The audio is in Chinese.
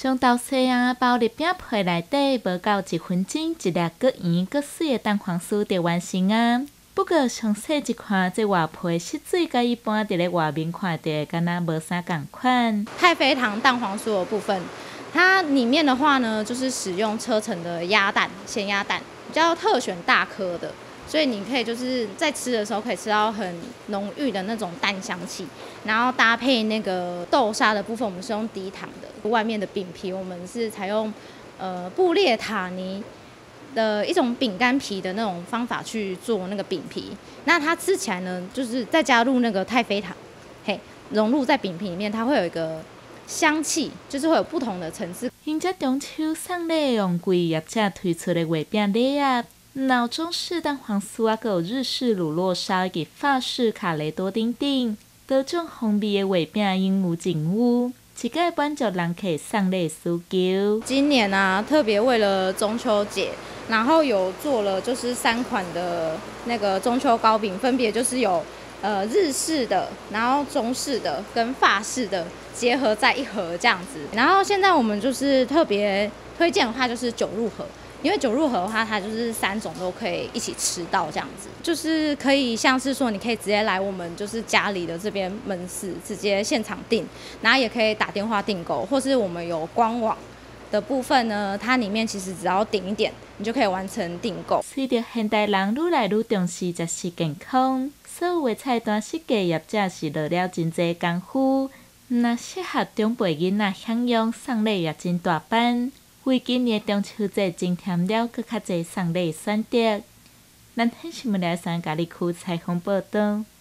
将豆沙啊包入饼皮内底，无到1分钟，一粒搁圆搁水的蛋黄酥就完成啊。不过详细一看，这外皮湿水甲一般伫咧外面看到的，敢若无啥共款。 太妃糖蛋黄酥的部分，它里面的话呢，就是使用车层的鸭蛋，咸鸭蛋，比较特选大颗的，所以你可以就是在吃的时候可以吃到很浓郁的那种蛋香气，然后搭配那个豆沙的部分，我们是用低糖的，外面的饼皮我们是采用布列塔尼的一种饼干皮的那种方法去做那个饼皮，那它吃起来呢，就是再加入那个太妃糖，嘿，融入在饼皮里面，它会有一个香气，就是会有不同的层次。 因这中秋送礼用贵业者推出的月饼礼盒，有中式蛋黄酥啊，有日式乳酪烧以及法式卡雷多丁丁，多种风味的月饼应有尽有。一个满足人客送礼需求。 今年啊，特别为了中秋节，然后有做了就是3款的那个中秋糕饼，分别就是有日式的，然后中式的跟法式的结合在一盒这样子。然后现在我们就是特别推荐的话，就是9入盒。因为9入盒的话，它就是3种都可以一起吃到这样子，就是可以像是说，你可以直接来我们就是家里的这边门市直接现场订，然后也可以打电话订购，或是我们有官网的部分呢，它里面其实只要点一点，你就可以完成订购。 随着现代人愈来愈重视食食健康，所有的菜单设计业者是落了真侪功夫，若适合长辈囡仔享用，送礼也真大班。为今年中秋节增添了更较侪送礼选择。咱新闻台3甲你区采访报道。